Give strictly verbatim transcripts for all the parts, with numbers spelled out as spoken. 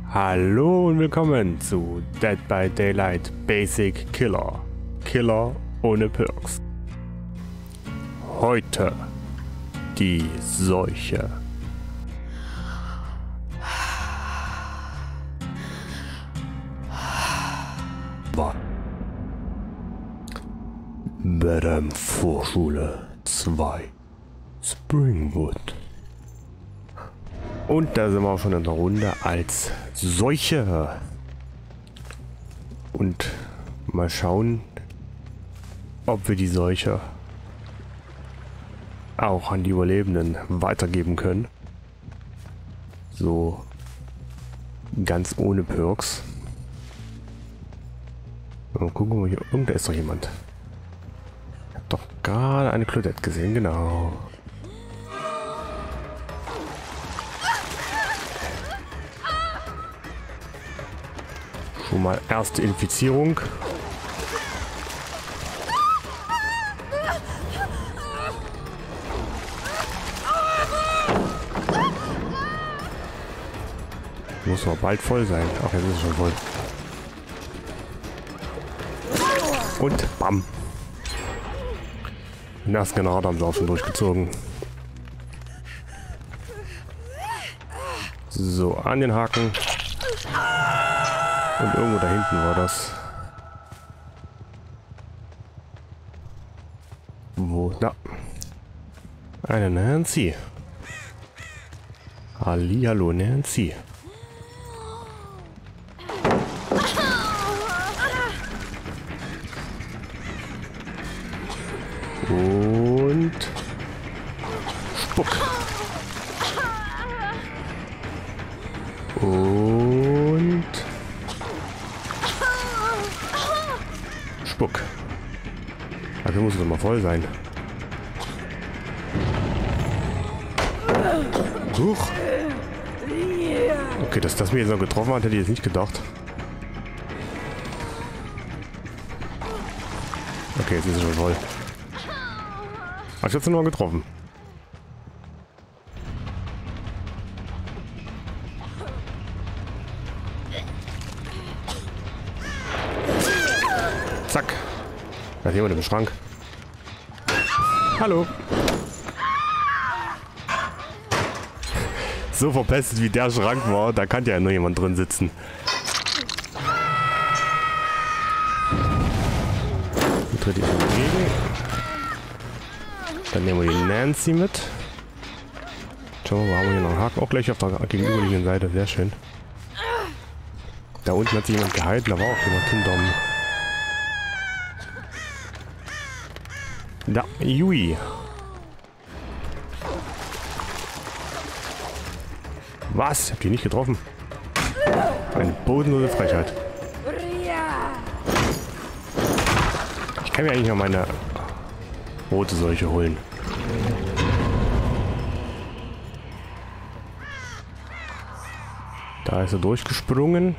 Hallo und willkommen zu Dead by Daylight Basic Killer. Killer ohne Perks. Heute die Seuche. Badham Vorschule zwei. Springwood. Und da sind wir auch schon in der Runde als Seuche. Und mal schauen, ob wir die Seuche auch an die Überlebenden weitergeben können. So ganz ohne Perks. Mal gucken, wo hier irgendwo ist doch jemand. Ich hab doch gerade eine Claudette gesehen, genau. Schon mal erste Infizierung. Muss noch bald voll sein. Ach, jetzt ist es schon voll. Und bam. Den ersten Generator haben sie auch schon durchgezogen. So, an den Haken. Und irgendwo da hinten war das. Wo? Da. Eine Nancy. Hallihallo, Nancy. Und Spuck. Und Spuck. Also muss es doch mal voll sein. Huch. Okay, dass das mir jetzt noch getroffen hat, hätte ich jetzt nicht gedacht. Okay, jetzt ist es schon voll. Ach, ich hab's nur getroffen. Zack. Da ist jemand im Schrank. Hallo. So verpestet wie der Schrank war, da kann ja nur jemand drin sitzen. Die tritt ich dagegen. Dann nehmen wir die Nancy mit. Schauen wir mal, haben wir hier noch einen Haken. Auch gleich auf der gegenüberliegenden Seite. Sehr schön. Da unten hat sich jemand gehalten, da war auch jemand hinterm. Da, Yui. Was? Ich hab die nicht getroffen. Eine bodenlose Frechheit. Ich kann mir eigentlich noch meine rote Seuche holen. Da ist er durchgesprungen.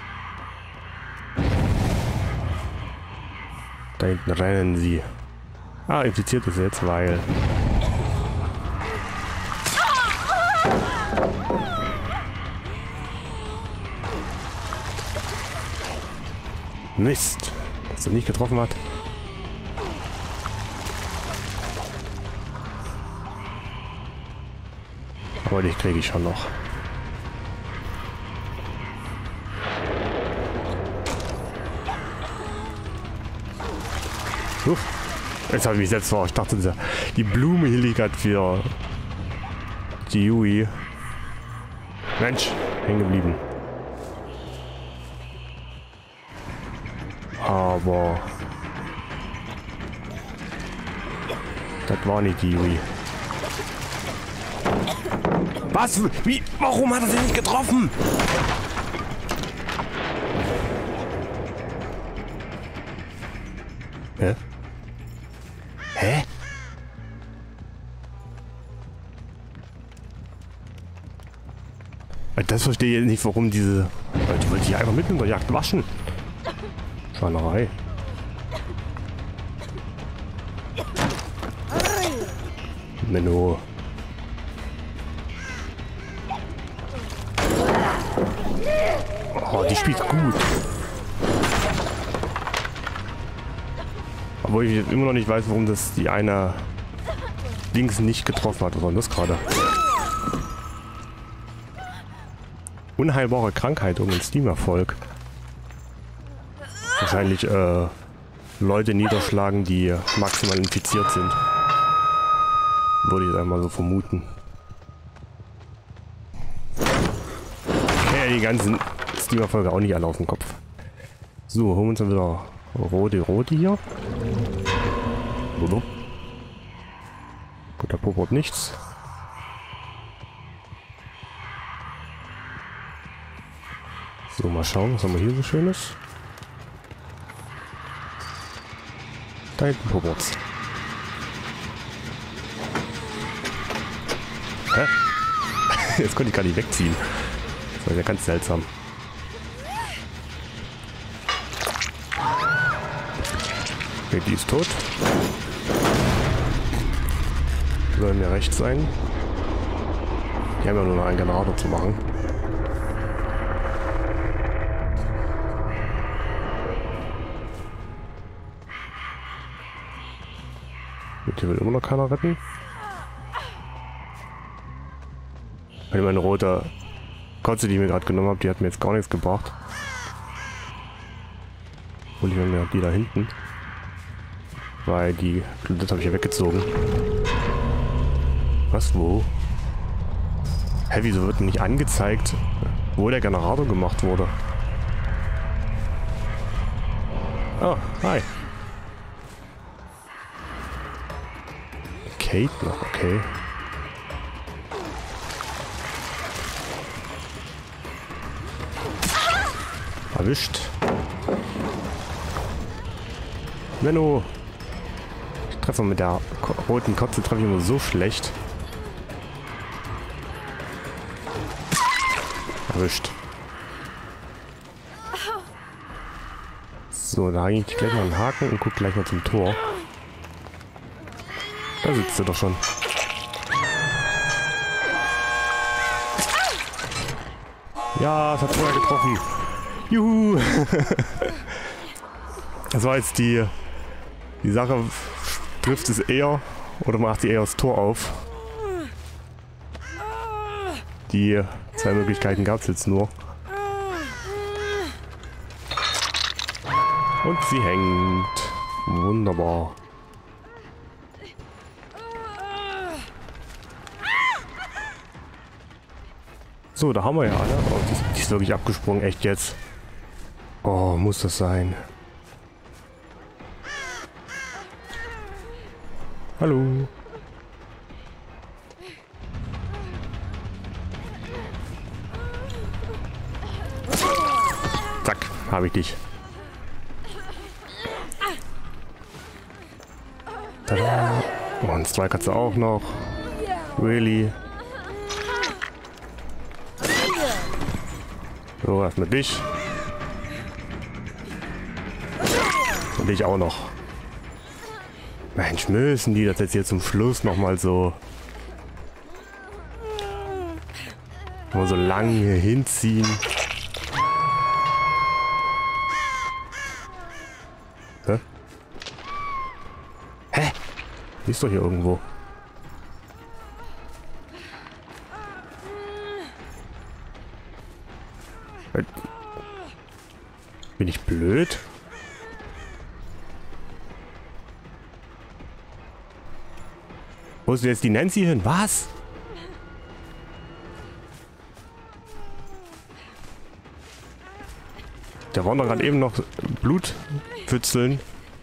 Da hinten rennen sie. Ah, infiziert ist er jetzt, weil... Mist, dass er nicht getroffen hat. Aber die kriege ich schon noch. Uff. Jetzt habe ich mich selbst vor. Ich dachte, die Blume hielt ich gerade für die Yui. Mensch, hängen geblieben. Aber das war nicht die Yui. Was? Wie? Warum hat er sie nicht getroffen? Hä? Hä? Das verstehe ich jetzt nicht, warum diese... Die wollte ich einfach mitten in der Jagd waschen. Schweinerei. Menno. Oh, die spielt gut. Obwohl ich jetzt immer noch nicht weiß, warum das die eine links nicht getroffen hat. Was war denn das gerade? Unheilbare Krankheit, irgendein Steam-Erfolg. Wahrscheinlich äh, Leute niederschlagen, die maximal infiziert sind. Würde ich jetzt einmal so vermuten. Okay, die ganzen Steam-Erfolge auch nicht alle auf den Kopf. So, holen wir uns dann wieder rote rote hier. Gut, da poppt nichts. So, mal schauen, was haben wir hier so Schönes. Da hinten poppert's. Hä? Jetzt konnte ich gar nicht wegziehen. Das war ja ganz seltsam. Okay, die ist tot. Soll mir rechts sein. Die haben ja nur noch einen Generator zu machen. Gut, hier will immer noch keiner retten. Weil meine rote Kotze, die ich mir gerade genommen habe, die hat mir jetzt gar nichts gebracht. Und ich mir die da hinten. Weil die, das habe ich ja weggezogen. Was, wo? Hä, wieso wird nicht angezeigt, wo der Generator gemacht wurde? Oh, hi. Kate noch, okay. Erwischt. Menno. Ich treffe mit der roten Kotze treffe ich immer so schlecht. Erwischt. So, da hänge ich gleich mal einen Haken und guck gleich mal zum Tor. Da sitzt sie doch schon. Ja, es hat vorher getroffen. Juhu! Das war jetzt die, die Sache, trifft es eher oder macht sie eher das Tor auf? Die zwei Möglichkeiten gab es jetzt nur. Und sie hängt. Wunderbar. So, da haben wir ja alle. Oh, die, ist, die ist wirklich abgesprungen. Echt jetzt. Oh, muss das sein. Hallo. Zack, habe ich dich. Tada. Und zwei kannst du auch noch. Really? So, erstmal dich. Und dich auch noch. Mensch, müssen die das jetzt hier zum Schluss nochmal so... Mal so lange hinziehen. Hä? Hä? Die ist doch hier irgendwo. Bin ich blöd? Wo ist denn jetzt die Nancy hin? Was? Da waren doch gerade eben noch Blutpfützeln.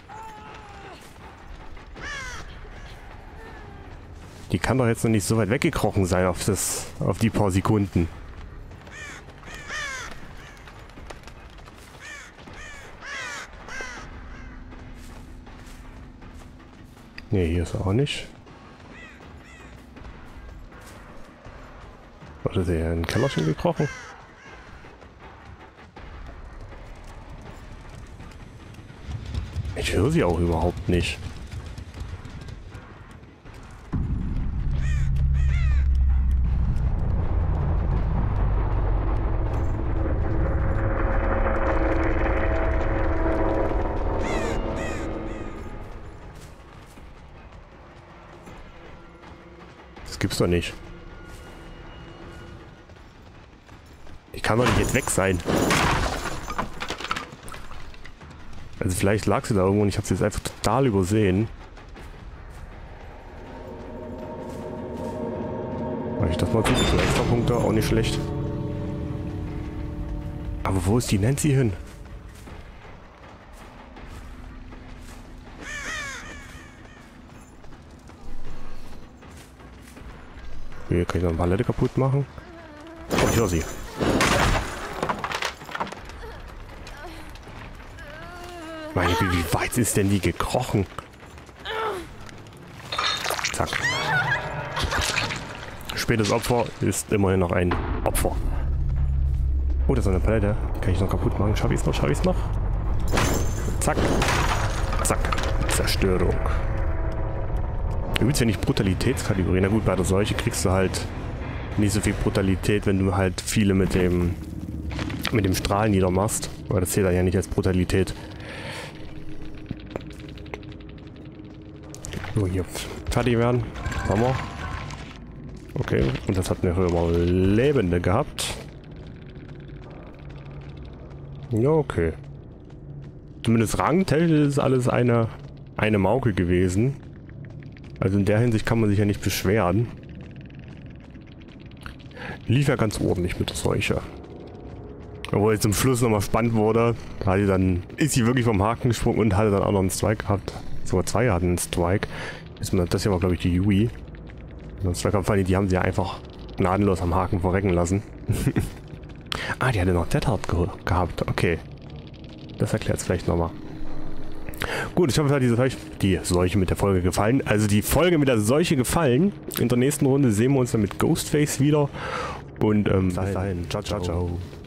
Die kann doch jetzt noch nicht so weit weggekrochen sein auf das, auf die paar Sekunden. Ne, hier ist er auch nicht. Oder ist er in den Keller schon gekrochen? Ich höre sie auch überhaupt nicht. Gibt's doch nicht. Ich kann doch nicht jetzt weg sein. Also vielleicht lag sie da irgendwo und ich habe sie jetzt einfach total übersehen. Weil ich das mal tue, so extra Punkte, auch nicht schlecht. Aber wo ist die Nancy hin? Hier kann ich noch eine Palette kaputt machen. Oh, ich höre sie. Meine Güte, wie weit ist denn die gekrochen? Zack. Spätes Opfer ist immerhin noch ein Opfer. Oh, das ist eine Palette. Die kann ich noch kaputt machen. Schaffe ich es noch? Schaffe ich es noch? Zack. Zack. Zerstörung. Übrigens, wenn ich Brutalitätskategorie. Na gut, bei der Seuche kriegst du halt nicht so viel Brutalität, wenn du halt viele mit dem mit dem Strahl niedermachst. Weil das zählt dann ja nicht als Brutalität. So, hier fertig werden. Haben wir. Okay, und das hat eine Überlebende gehabt. Ja, okay. Zumindest rangtechnisch ist alles eine, eine Mauke gewesen. Also in der Hinsicht kann man sich ja nicht beschweren. Lief ja ganz ordentlich mit der Seuche. Obwohl es zum Schluss nochmal spannend wurde, da hat sie dann, ist sie wirklich vom Haken gesprungen und hatte dann auch noch einen Strike gehabt. Sogar zwei hatten einen Strike. Das hier war, glaube ich, die Yui. Und Strike-Kampagne, die haben sie ja einfach gnadenlos am Haken verrecken lassen. Ah, die hatte noch Dead Hard ge gehabt. Okay. Das erklärt es vielleicht nochmal. Gut, ich hoffe, es hat diese Seuche, die Seuche mit der Folge gefallen. Also die Folge mit der Seuche gefallen. In der nächsten Runde sehen wir uns dann mit Ghostface wieder. Und ähm, bis dahin. Ciao, ciao, ciao.